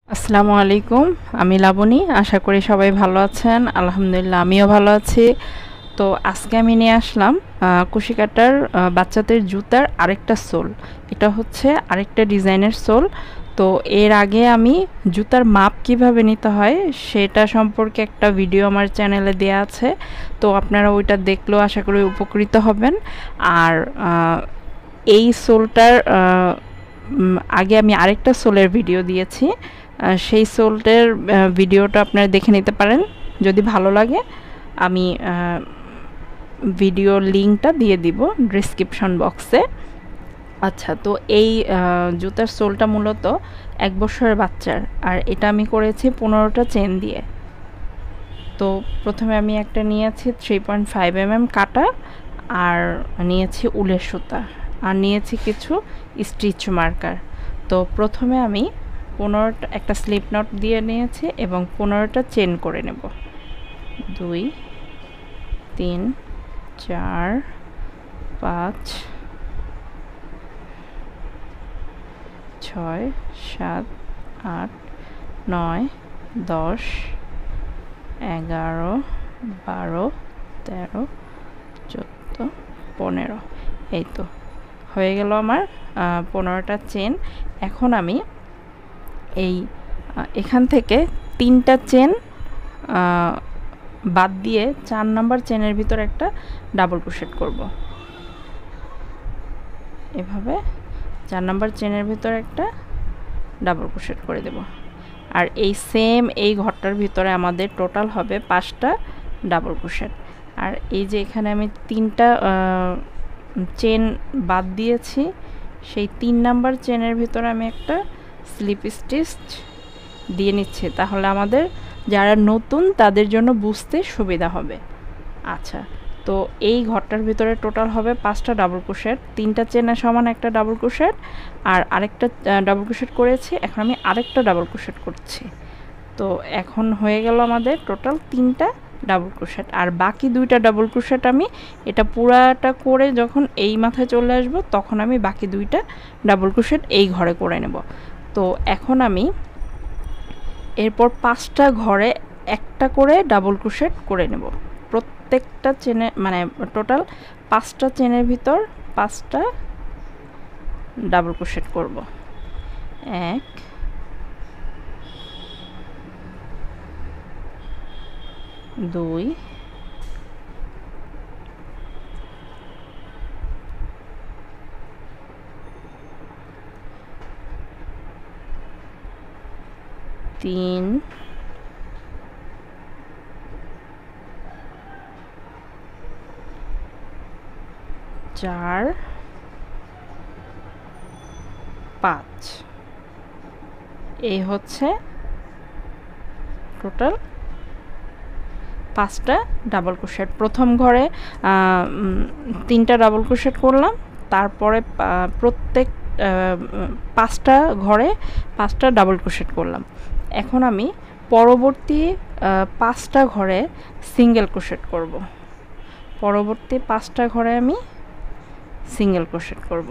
আসসালামু আলাইকুম। আমি লাবণী। আশা করি সবাই ভালো আছেন। আলহামদুলিল্লাহ আমিও ভালো আছি। তো আজকে আমি নিয়ে আসলাম কুশিকাটার বাচ্চাদের জুতার আরেকটা সোল। এটা হচ্ছে আরেকটা ডিজাইনের সোল। তো এর আগে আমি জুতার মাপ কিভাবে নিতে হয় সেটা সম্পর্কে একটা ভিডিও আমার চ্যানেলে দেয়া আছে। তো আপনারা ওইটা দেখলেও আশা করি উপকৃত হবেন। আর এই সোলটার আগে আমি আরেকটা সোলের ভিডিও দিয়েছি। সেই সোলটার ভিডিওটা আপনারা দেখে নিতে পারেন। যদি ভালো লাগে আমি ভিডিওর লিঙ্কটা দিয়ে দিব ডেসক্রিপশন বক্সে। আচ্ছা, তো এই জুতার সোলটা মূলত 1 বছরের বাচ্চার, আর এটা আমি করেছি 15টা চেন দিয়ে। তো প্রথমে আমি একটা নিয়েছি 3.5 mm কাটা, আর নিয়েছি উলের সুতা, আর নিয়েছি কিছু স্টিচ মার্কার। তো প্রথমে আমি 15টা একটা স্লিপ নট দিয়ে নিয়েছি এবং 15টা চেন করে নেব। 2 3 4 5 6 7 8 9 10 11 12 13 14 15। এই তো হয়ে গেল আমার 15টা চেন। এখন আমি এখান থেকে 3টা চেন বাদ দিয়ে 4 নাম্বার চেনের ভিতর একটা ডাবল ক্রোশেট করব। এভাবে 4 নাম্বার চেনের ভিতর একটা ডাবল ক্রোশেট করে দেব। আর এই সেম এই ঘরটার ভিতরে আমাদের টোটাল হবে 5টা ডাবল ক্রোশেট। আর এই যে এখানে আমি 3টা চেন বাদ দিয়েছি, সেই 3 নাম্বার চেনের ভিতরে আমি একটা স্লিপ স্টিচ দিয়ে নিচ্ছি, তাহলে আমাদের যারা নতুন তাদের জন্য বুঝতে সুবিধা হবে। আচ্ছা, তো এই ঘরটার ভিতরে টোটাল হবে 5টা ডাবল ক্রোশেট। 3টা চেনের সমান একটা ডাবল ক্রোশেট, আর আরেকটা ডাবল ক্রোশেট করেছি। এখন আমি আরেকটা ডাবল ক্রোশেট করছি। তো এখন হয়ে গেল আমাদের টোটাল 3টা ডাবল ক্রোশেট। আর বাকি 2টা ডাবল ক্রোশেট আমি এটা পুরাটা করে যখন এই মাথায় চলে আসব তখন আমি বাকি 2টা ডাবল ক্রোশেট এই ঘরে করে নেব। তো এখন আমি এরপর 5টা ঘরে একটা করে ডাবল ক্রোশেট করে নেব। প্রত্যেকটা চেনে মানে টোটাল 5টা চেনের ভিতর 5টা ডাবল ক্রোশেট করব। 1 2 3 4 5। এই হচ্ছে টোটাল 5টা ডাবল ক্রোশেট। প্রথম ঘরে 3টা ডাবল ক্রোশেট করলাম, তারপরে প্রত্যেক 5টা ঘরে 5টা ডাবল ক্রোশেট করলাম। এখন আমি পরবর্তী 5টা ঘরে সিঙ্গেল ক্রোশেট করব। পরবর্তী 5টা ঘরে আমি সিঙ্গেল ক্রোশেট করব।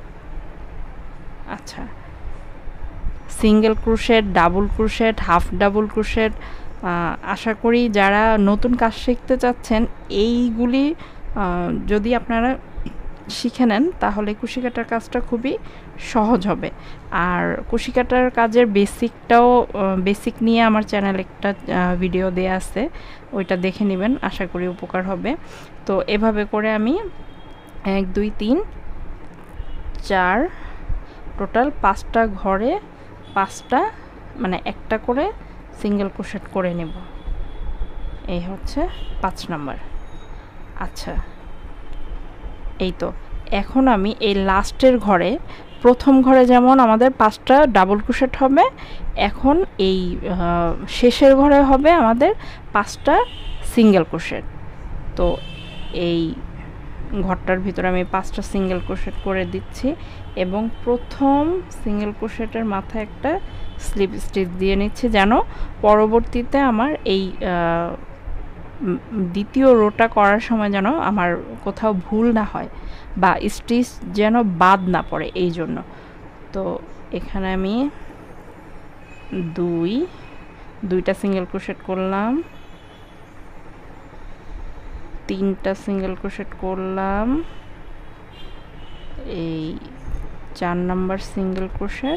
আচ্ছা, single crochet, double crochet, half double crochet, আশা করি যারা নতুন কাজ শিখতে চাচ্ছেন এইগুলি যদি আপনারা শিখে নেন তাহলে কুশি কাটার কাজটা খুবই সহজ হবে। আর কুশি কাটার কাজের বেসিক নিয়ে আমার চ্যানেলে একটা ভিডিও দেয়া আছে, ওইটা দেখে নেবেন, আশা করি উপকার হবে। তো এভাবে করে আমি 1 2 3 4 টোটাল 5টা ঘরে 5টা মানে একটা করে সিঙ্গেল ক্রোশেট করে নেব। এই হচ্ছে 5 নাম্বার। আচ্ছা, এই তো এখন আমি এই লাস্টের ঘরে, প্রথম ঘরে যেমন আমাদের 5টা ডাবল ক্রোশেট হবে, এখন এই শেষের ঘরে হবে আমাদের 5টা সিঙ্গেল ক্রোশেট। তো এই ঘরটার ভিতরে আমি 5টা সিঙ্গেল ক্রোশেট করে দিচ্ছি এবং প্রথম সিঙ্গেল ক্রোশেটের মাথায় একটা স্লিপ স্টিচ দিয়ে নিচ্ছি, যেন পরবর্তীতে আমার এই দ্বিতীয় রোটা করার সময় যেন আমার কোথাও ভুল না হয় বা স্টিচ যেন বাদ না পড়ে, এই জন্য। তো এখানে আমি দুইটা সিঙ্গেল ক্রোশেট করলাম, তিনটা সিঙ্গেল ক্রোশেট করলাম, এই 4 নাম্বার সিঙ্গেল ক্রোশেট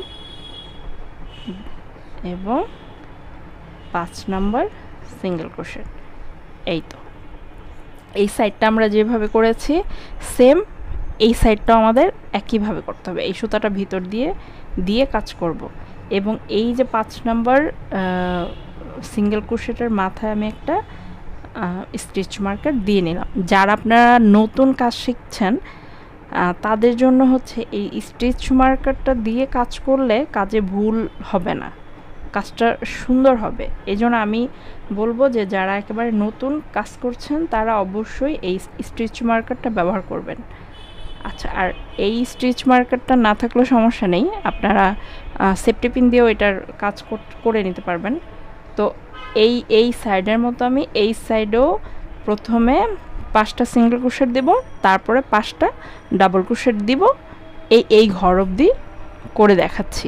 এবং 5 নাম্বার সিঙ্গেল ক্রোশেট। এই তো এই সাইডটা আমরা যেভাবে করেছি সেম এই সাইডটাও আমাদের একইভাবে করতে হবে। এই সুতাটা ভিতর দিয়ে কাজ করব এবং এই যে 5 নাম্বার সিঙ্গেল ক্রোশেটের মাথায় আমি একটা স্টিচ মার্কার দিয়ে নিলাম। যারা আপনারা নতুন কাজ শিখছেন তাদের জন্য হচ্ছে এই স্টিচ মার্কারটা দিয়ে কাজ করলে কাজে ভুল হবে না, কাজটা সুন্দর হবে। এই জন্য আমি বলবো যে যারা একেবারে নতুন কাজ করছেন তারা অবশ্যই এই স্টিচ মার্কারটা ব্যবহার করবেন। আচ্ছা, আর এই স্টিচ মার্কারটা না থাকলেও সমস্যা নেই, আপনারা সেফটি পিন দিয়েও এটার কাজ করে নিতে পারবেন। তো এই সাইডের মতো আমি এই সাইডেও প্রথমে 5টা সিঙ্গেল ক্রোশেট দেব, তারপরে 5টা ডাবল ক্রোশেট দিব। এই ঘর অবধি করে দেখাচ্ছি।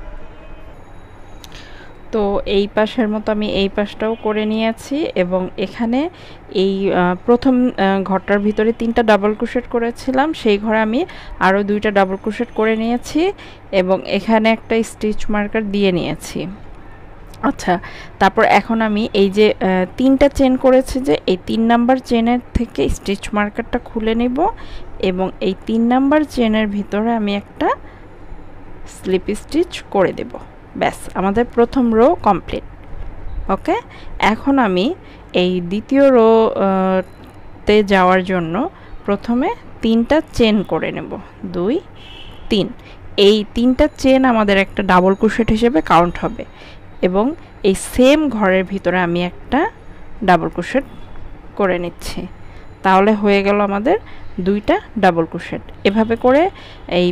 তো এই পাশের মতো আমি এই পাশটাও করে নিয়েছি এবং এখানে এই প্রথম ঘরটার ভিতরে 3টা ডাবল ক্রোশেট করেছিলাম, সেই ঘরে আমি আরও 2টা ডাবল ক্রোশেট করে নিয়েছি এবং এখানে একটা স্টিচ মার্কার দিয়ে নিয়েছি। আচ্ছা, তারপর এখন আমি এই যে 3টা চেন করেছি যে এই 3 নাম্বার চেনের থেকে স্টিচ মার্কারটা খুলে নেব এবং এই 3 নাম্বার চেনের ভিতরে আমি একটা স্লিপ স্টিচ করে দেব। ব্যাস, আমাদের প্রথম রো কমপ্লিট। ওকে, এখন আমি এই দ্বিতীয় রোতে যাওয়ার জন্য প্রথমে 3টা চেন করে নেব, 2 3। এই 3টা চেন আমাদের একটা ডাবল ক্রোশেট হিসেবে কাউন্ট হবে এবং এই সেম ঘরের ভিতরে আমি একটা ডাবল ক্রোশেট করে নিচ্ছি, তাহলে হয়ে গেল আমাদের 2টা ডাবল ক্রোশেট। এভাবে করে এই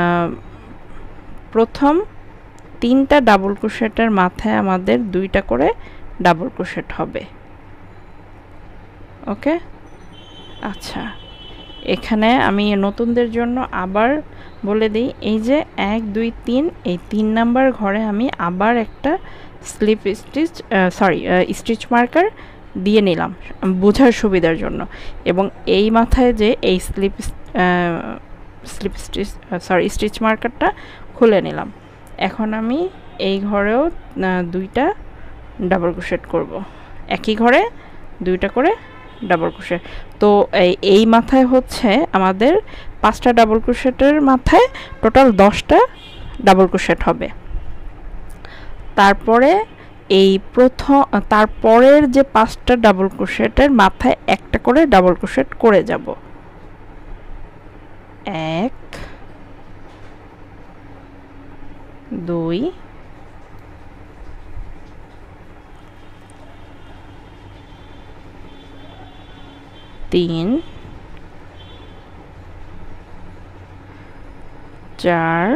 প্রথম 3টা ডাবল ক্রোশেটের মাথায় আমাদের 2টা করে ডাবল ক্রোশেট হবে। ওকে, আচ্ছা, এখানে আমি নতুনদের জন্য আবার বলে দিই, এই যে 1 2 3 এই 3 নাম্বার ঘরে আমি আবার একটা স্লিপ স্টিচ স্টিচ মার্কার দিয়ে নিলাম বোঝার সুবিধার জন্য এবং এই মাথায় যে এই স্টিচ মার্কারটা খুলে নিলাম। এখন আমি এই ঘরেও 2টা ডাবল ক্রোশেট করব, একই ঘরে 2টা করে ডাবল ক্রোশেট। তো এই মাথায় হচ্ছে আমাদের 5টা ডাবল ক্রোশেটের মাথায় টোটাল 10টা ডাবল ক্রোশেট হবে। তারপরে তারপরের যে 5টা ডাবল ক্রোশেটের মাথায় একটা করে ডাবল ক্রোশেট করে যাব। 1 2 3 4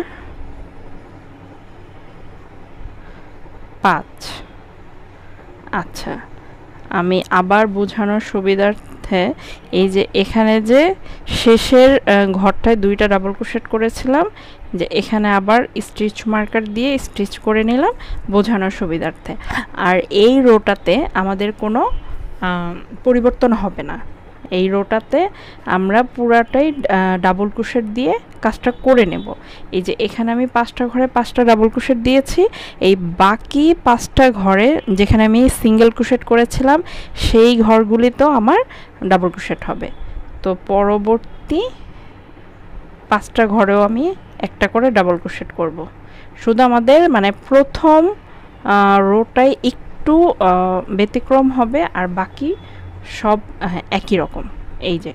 5। আচ্ছা, আমি আবার বোঝানোর সুবিধার্থে এই যে এখানে যে শেষের ঘরটায় 2টা ডাবল ক্রোশেট করেছিলাম, যে এখানে আবার স্টিচ মার্কার দিয়ে স্টিচ করে নিলাম বোঝানোর সুবিধার্থে। আর এই রোটাতে আমাদের কোনো পরিবর্তন হবে না, এই রোটাতে আমরা পুরাটাই ডাবল ক্রোশেট দিয়ে কাজটা করে নেব। এই যে এখানে আমি 5টা ঘরে 5টা ডাবল ক্রোশেট দিয়েছি, এই বাকি 5টা ঘরে যেখানে আমি সিঙ্গেল ক্রোশেট করেছিলাম সেই ঘরগুলিতেও আমার ডাবল ক্রোশেট হবে। তো পরবর্তী 5টা ঘরেও আমি একটা করে ডাবল ক্রোশেট করব। শুধু আমাদের মানে প্রথম রোটাই একটু ব্যতিক্রম হবে আর বাকি সব একই রকম। এই যে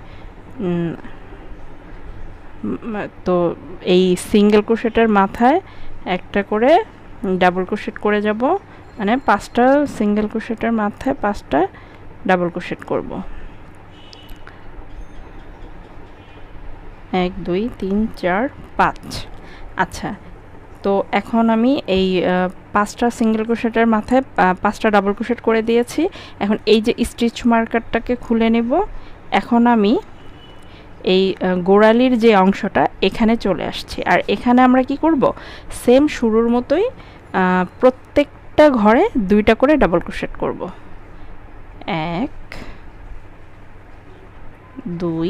তো এই সিঙ্গেল ক্রোশেটের মাথায় একটা করে ডাবল ক্রোশেট করে যাব, মানে 5টা সিঙ্গেল ক্রোশেটের মাথায় 5টা ডাবল ক্রোশেট করব। 1 2 3 4 5। আচ্ছা, তো এখন আমি এই 5টা সিঙ্গেল ক্রোশেটের মাথায় 5টা ডাবল ক্রোশেট করে দিয়েছি। এখন এই যে স্টিচ মার্কারটাকে খুলে নেব। এখন আমি এই গোড়ালির যে অংশটা এখানে চলে আসছে, আর এখানে আমরা কি করব, সেম শুরুর মতোই প্রত্যেকটা ঘরে 2টা করে ডাবল ক্রোশেট করব 1 2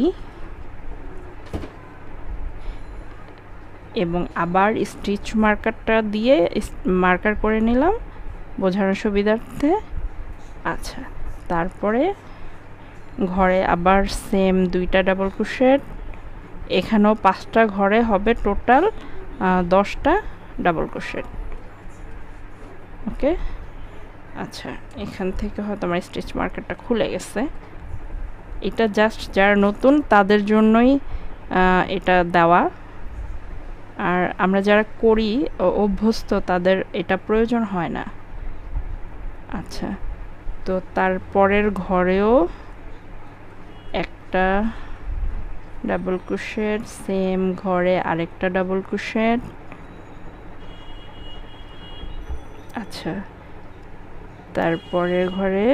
এবং আবার স্টিচ মার্কারটা দিয়ে মার্কার করে নিলাম বোঝানোর সুবিধার্থে। আচ্ছা, তারপরে ঘরে আবার সেম 2টা ডাবল ক্রোশেট, এখানেও 5টা ঘরে হবে টোটাল 10টা ডাবল ক্রোশেট। ওকে, আচ্ছা এখান থেকে হয়তো আমার স্টিচ মার্কারটা খুলে গেছে, এটা জাস্ট যারা নতুন তাদের জন্যই এটা দেওয়া, আর আমরা যারা করি অভ্যস্ত তাদের এটা প্রয়োজন হয় না। আচ্ছা, তো তারপরের ঘরেও একটা ডাবল ক্রোশেট, সেম ঘরে আরেকটা ডাবল ক্রোশেট। আচ্ছা, তারপরের ঘরে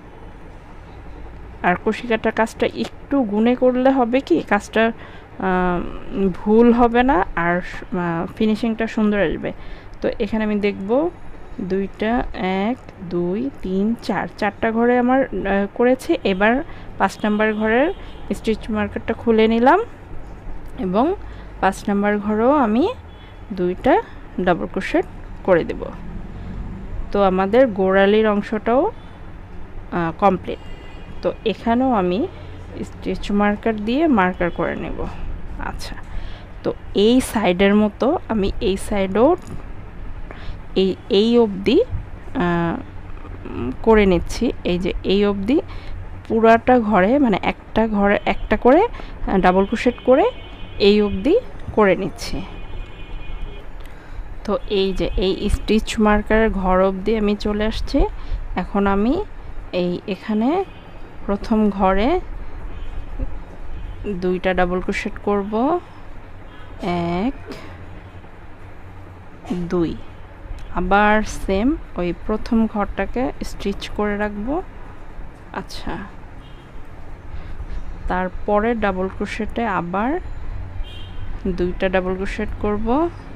আর কুশি কাটার কাজটা একটু গুনে করলে হবে কি কাজটা ভুল হবে না আর ফিনিশিংটা সুন্দর আসবে। তো এখানে আমি দেখব 2টা 1 2 3 4 4টা ঘরে আমার করেছি। এবার 5 নাম্বার ঘরের স্টিচ মার্কারটা খুলে নিলাম এবং 5 নাম্বার ঘরেও আমি 2টা ডাবল ক্রোশেট করে দেব। তো আমাদের গোড়ালির অংশটাও কমপ্লিট। তো এখানেও আমি স্টিচ মার্কার দিয়ে মার্কার করে নেব। আচ্ছা, তো এই সাইডের মতো আমি এই সাইডও এই অবধি করে নিচ্ছি। এই যে এই অবধি পুরাটা ঘরে মানে একটা ঘরে একটা করে ডাবল ক্রোশেট করে এই অবধি করে নিচ্ছি। তো এই যে এই স্টিচ মার্কারের ঘর অবধি আমি চলে আসছি। এখন আমি এখানে প্রথম ঘরে 2টা ডাবল ক্রোশেট করব 1 2, আবার সেম ওই প্রথম ঘরটাকে স্টিচ করে রাখবো। আচ্ছা, তারপরে ডাবল ক্রোশেটে আবার 2টা ডাবল ক্রোশেট করব।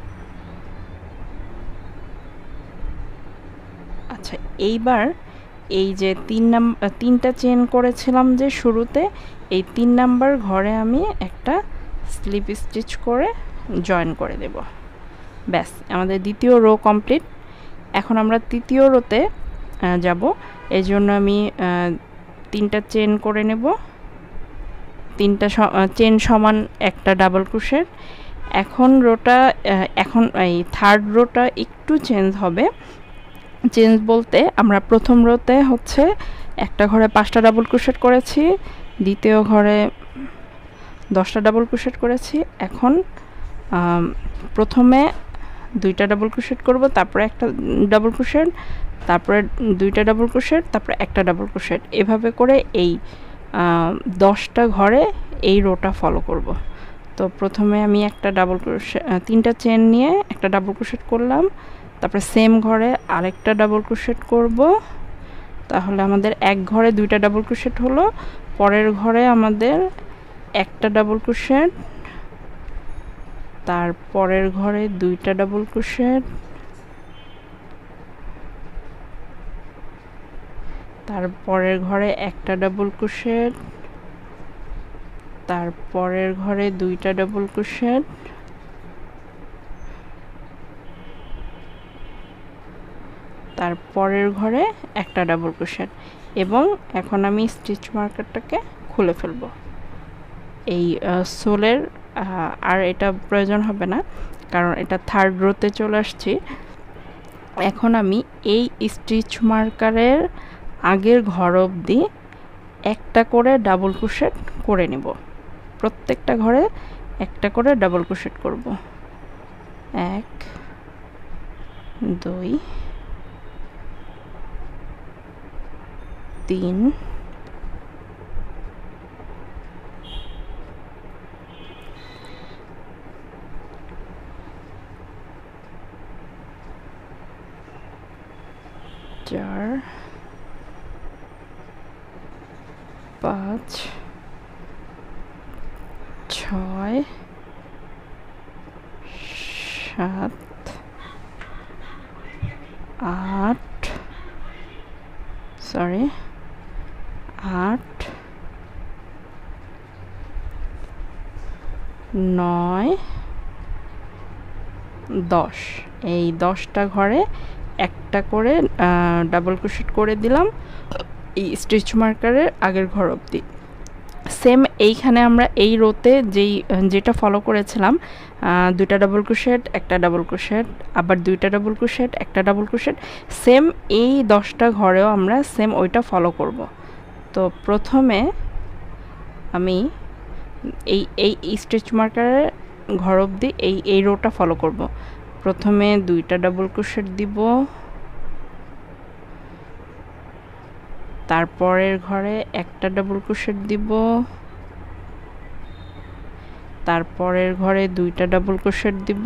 আচ্ছা, এইবার এই যে 3টা চেন করেছিলাম যে শুরুতে, এই 3 নাম্বার ঘরে আমি একটা স্লিপ স্টিচ করে জয়েন করে দেব। ব্যাস, আমাদের দ্বিতীয় রো কমপ্লিট। এখন আমরা তৃতীয় রোতে যাব, এই জন্য আমি 3টা চেন করে নেব। 3টা চেন সমান একটা ডাবল ক্রোশেট। এখন রোটা এখন এই থার্ড রোটা একটু চেঞ্জ হবে। চেঞ্জ বলতে আমরা প্রথম রোতে হচ্ছে একটা ঘরে 5টা ডাবল ক্রোশেট করেছি, দ্বিতীয় ঘরে 10টা ডাবল ক্রোশেট করেছি। এখন প্রথমে 2টা ডাবল ক্রোশেট করব, তারপরে একটা ডাবল ক্রোশেট, তারপরে 2টা ডাবল ক্রোশেট, তারপরে একটা ডাবল ক্রোশেট, এভাবে করে এই 10টা ঘরে এই রোটা ফলো করব। তো প্রথমে আমি একটা ডাবল ক্রোশেট 3টা চেন নিয়ে একটা ডাবল ক্রোশেট করলাম, তারপরে সেম ঘরে আরেকটা ডাবল ক্রোশেট করব। তাহলে আমাদের এক ঘরে 2টা ডাবল ক্রোশেট হলো। পরের ঘরে আমাদের একটা ডাবল ক্রোশেট, তারপরের ঘরে 2টা ডাবল ক্রোশেট, তারপরের ঘরে একটা ডাবল ক্রোশেট, তারপরের ঘরে 2টা ডাবল ক্রোশেট, তারপরের ঘরে একটা ডাবল ক্রোশেট। এবং এখন আমি স্টিচ মার্কারটাকে খুলে ফেলব। এই সোলের আর এটা প্রয়োজন হবে না, কারণ এটা থার্ড রোতে চলে আসছি। এখন আমি এই স্টিচ মার্কারের আগের ঘর অবধি একটা করে ডাবল ক্রোশেট করে নেব। প্রত্যেকটা ঘরে একটা করে ডাবল ক্রোশেট করব। 1 2 3 4 5 6 7 8 9 10 এই 10টা ঘরে একটা করে ডাবল ক্রোশেট করে দিলাম এই স্টিচ মার্কারের আগের ঘর অবধি। সেম এইখানে আমরা এই রোতে যেটা ফলো করেছিলাম, দুইটা ডাবল ক্রোশেট, একটা ডাবল ক্রোশেট, আবার দুইটা ডাবল ক্রোশেট, একটা ডাবল ক্রোশেট, সেম এই 10টা ঘরেও আমরা সেম ওইটা ফলো করব। তো প্রথমে আমি এই স্টিচ মার্কারের ঘর অবধি এই রোটা ফলো করব। প্রথমে দুইটা ডাবল ক্রোশেট দিব, তারপরের ঘরে একটা ডাবল ক্রোশেট দিব, তারপরের ঘরে দুইটা ডাবল ক্রোশেট দিব।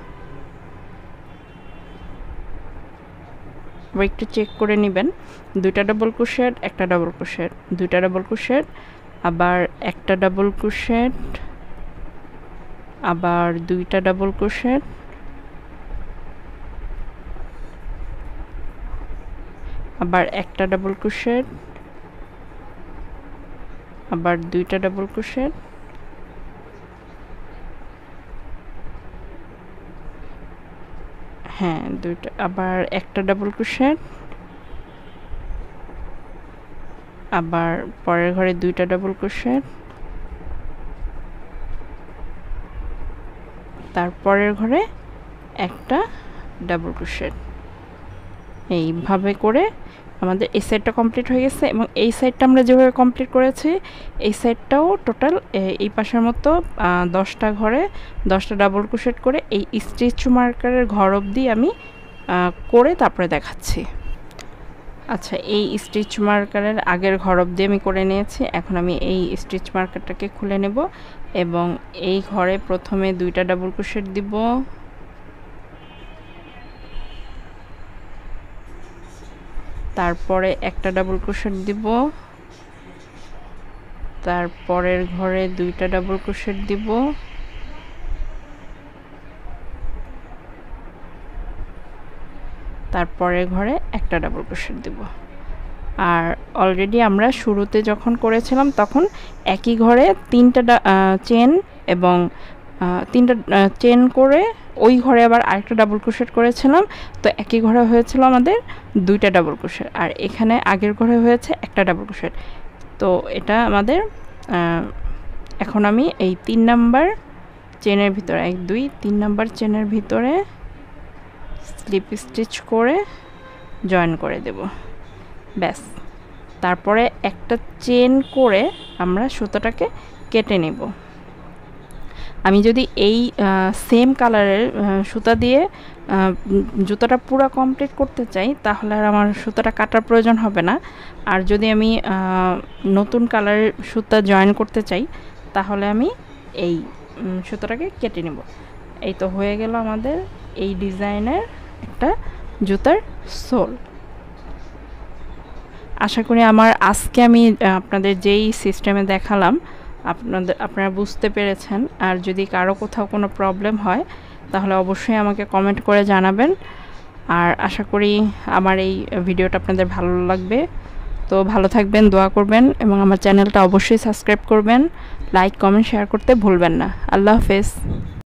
একটু চেক করে নেবেন, দুইটা ডাবল ক্রোশেট, একটা ডাবল ক্রোশেট, দুইটা ডাবল ক্রোশেট, আবার একটা ডাবল ক্রোশেট, আবার দুইটা ডাবল ক্রোশেট, আবার একটা ডাবল ক্রোশেট, আবার দুইটা ডাবল ক্রোশেট, হ্যাঁ দুইটা, আবার একটা ডাবল ক্রোশেট, আবার পরের ঘরে দুইটা ডাবল ক্রোশেট, তারপরের ঘরে একটা ডাবল ক্রোশেট। এইভাবে করে আমাদের এই সাইডটা কমপ্লিট হয়ে গেছে, এবং এই সাইডটা আমরা যেভাবে কমপ্লিট করেছি এই সাইডটাও টোটাল এই পাশের মতো 10টা ঘরে 10টা ডাবল ক্রোশেট করে এই স্টিচ মার্কারের ঘর অবধি আমি করে তারপরে দেখাচ্ছি। আচ্ছা, এই স্টিচ মার্কারের আগের ঘর অবধি আমি করে নিয়েছি। এখন আমি এই স্টিচ মার্কারটাকে খুলে নেব এবং এই ঘরে প্রথমে দুইটা ডাবল ক্রোশেট দিব, তারপরে একটা ডাবল ক্রোশেট দিব, তারপরের ঘরে দুইটা ডাবল ক্রোশেট দিব, তারপরের ঘরে একটা ডাবল ক্রোশেট দিব। আর অলরেডি আমরা শুরুতে যখন করেছিলাম তখন একই ঘরে তিনটা চেন এবং তিনটা চেন করে ওই ঘরে আবার আরেকটা ডাবল ক্রোশেট করেছিলাম, তো একই ঘরে হয়েছিল আমাদের দুইটা ডাবল ক্রোশেট, আর এখানে আগের ঘরে হয়েছে একটা ডাবল ক্রোশেট। তো এটা আমাদের এখন আমি এই 3 নাম্বার চেনের ভিতরে 1 2 3 নাম্বার চেনের ভিতরে স্লিপ স্টিচ করে জয়েন করে দেব, ব্যাস। তারপরে একটা চেন করে আমরা সুতোটাকে কেটে নেব। আমি যদি এই সেম কালারের সুতা দিয়ে জুতোটা পুরো কমপ্লিট করতে চাই তাহলে আর আমার সুতোটা কাটার প্রয়োজন হবে না। আর যদি আমি নতুন কালারের সুতা জয়েন করতে চাই তাহলে আমি এই সুতোটাকে কেটে নেব। এই তো হয়ে গেল আমাদের এই ডিজাইনের একটা জুতার সোল। আশা করি আমার আজকে আমি আপনাদের যেই সিস্টেমে দেখালাম আপনারা বুঝতে পেরেছেন। আর যদি কারো কোথাও কোনো প্রবলেম হয় তাহলে অবশ্যই আমাকে কমেন্ট করে জানাবেন। আর আশা করি আমার এই ভিডিওটা আপনাদের ভালো লাগবে। তো ভালো থাকবেন, দোয়া করবেন এবং আমার চ্যানেলটা অবশ্যই সাবস্ক্রাইব করবেন, লাইক কমেন্ট শেয়ার করতে ভুলবেন না। আল্লাহ হাফেজ।